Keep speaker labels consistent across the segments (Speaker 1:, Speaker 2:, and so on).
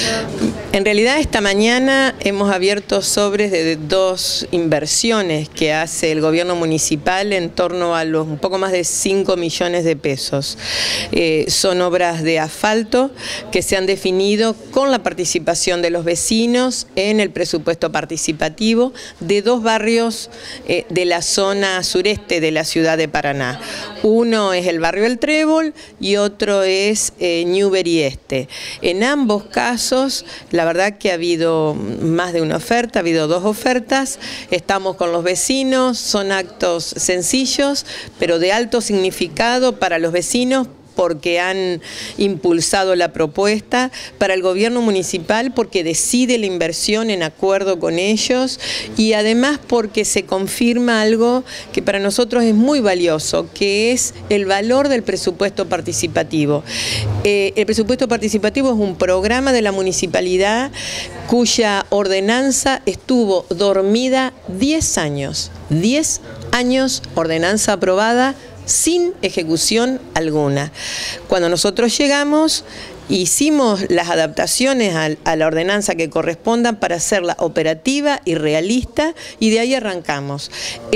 Speaker 1: En realidad esta mañana hemos abierto sobres de 2 inversiones que hace el gobierno municipal en torno a los un poco más de 5 millones de pesos. Son obras de asfalto que se han definido con la participación de los vecinos en el presupuesto participativo de 2 barrios de la zona sureste de la ciudad de Paraná. Uno es el barrio El Trébol y otro es Newbery Este. En ambos casos, la verdad que ha habido más de una oferta, ha habido 2 ofertas, estamos con los vecinos, son actos sencillos, pero de alto significado para los vecinos, porque han impulsado la propuesta, para el gobierno municipal porque decide la inversión en acuerdo con ellos y además porque se confirma algo que para nosotros es muy valioso, que es el valor del presupuesto participativo. El presupuesto participativo es un programa de la municipalidad cuya ordenanza estuvo dormida 10 años. 10 años, ordenanza aprobada, sin ejecución alguna. Cuando nosotros llegamos, hicimos las adaptaciones a la ordenanza que correspondan para hacerla operativa y realista y de ahí arrancamos.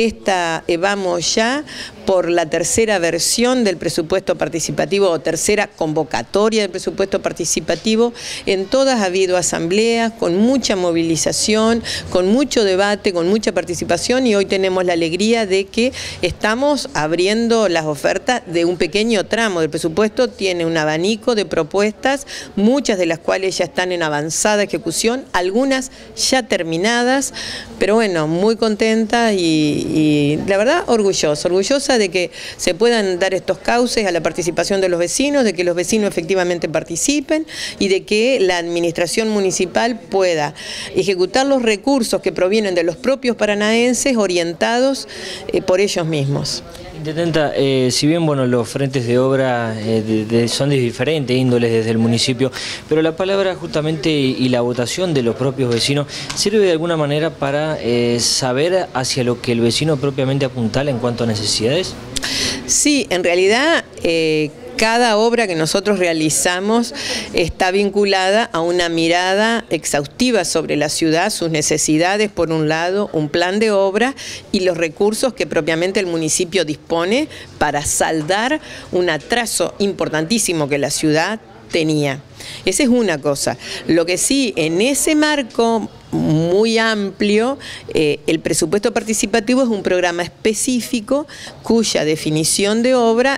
Speaker 1: Vamos ya por la 3ª versión del presupuesto participativo o 3ª convocatoria del presupuesto participativo. En todas ha habido asambleas con mucha movilización, con mucho debate, con mucha participación y hoy tenemos la alegría de que estamos abriendo las ofertas de un pequeño tramo del presupuesto. Tiene un abanico de propuestas, muchas de las cuales ya están en avanzada ejecución, algunas ya terminadas, pero bueno, muy contenta y la verdad orgullosa de que se puedan dar estos cauces a la participación de los vecinos, de que los vecinos efectivamente participen y de que la administración municipal pueda ejecutar los recursos que provienen de los propios paranaenses orientados por ellos mismos.
Speaker 2: Intendenta, si bien bueno, los frentes de obra son de diferentes índoles desde el municipio, pero la palabra justamente y la votación de los propios vecinos sirve de alguna manera para saber hacia lo que el vecino propiamente apuntala en cuanto a necesidades.
Speaker 1: Sí, en realidad cada obra que nosotros realizamos está vinculada a una mirada exhaustiva sobre la ciudad, sus necesidades por un lado, un plan de obra y los recursos que propiamente el municipio dispone para saldar un atraso importantísimo que la ciudad tenía. Esa es una cosa. Lo que sí, en ese marco muy amplio, el presupuesto participativo es un programa específico cuya definición de obra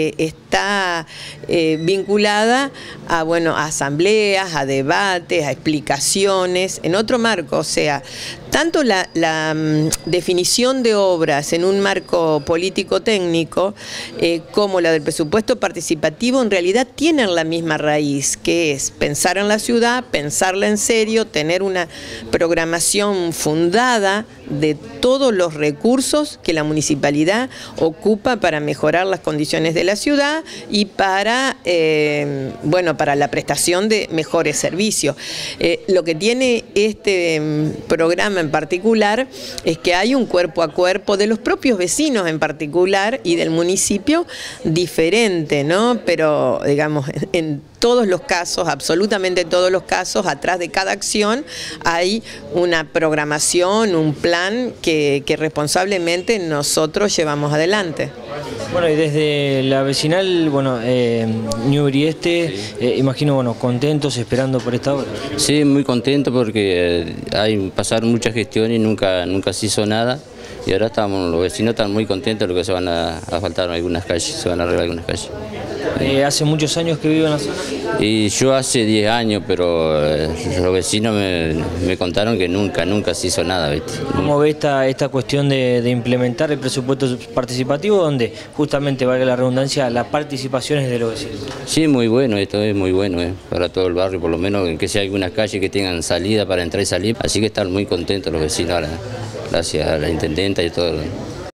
Speaker 1: está vinculada a, a asambleas, a debates, a explicaciones, en otro marco. O sea, tanto la definición de obras en un marco político-técnico como la del presupuesto participativo en realidad tienen la misma raíz, que es pensar en la ciudad, pensarla en serio, tener una programación fundada de todos los recursos que la municipalidad ocupa para mejorar las condiciones de la ciudad y para, para la prestación de mejores servicios. Lo que tiene este programa en particular es que hay un cuerpo a cuerpo de los propios vecinos en particular y del municipio diferente, ¿no? Pero digamos, en todos los casos, absolutamente todos los casos, atrás de cada acción hay una programación, un plan que responsablemente nosotros llevamos adelante.
Speaker 2: Bueno, y desde la vecinal, Newbery Este, imagino, contentos, esperando por esta obra.
Speaker 3: Sí, muy contento porque pasaron muchas gestiones y nunca se hizo nada. Y ahora los vecinos están muy contentos porque se van a asfaltar algunas calles, se van a arreglar algunas calles.
Speaker 2: ¿Hace muchos años que viven en la zona?
Speaker 3: Y yo hace 10 años, pero los vecinos me contaron que nunca se hizo nada, ¿viste?
Speaker 2: ¿Cómo ve esta cuestión de implementar el presupuesto participativo donde justamente, valga la redundancia, la participación es de los vecinos?
Speaker 3: Sí, muy bueno, esto es muy bueno, para todo el barrio, por lo menos que sea algunas calles que tengan salida para entrar y salir, así que están muy contentos los vecinos ahora, gracias a la intendenta y todo.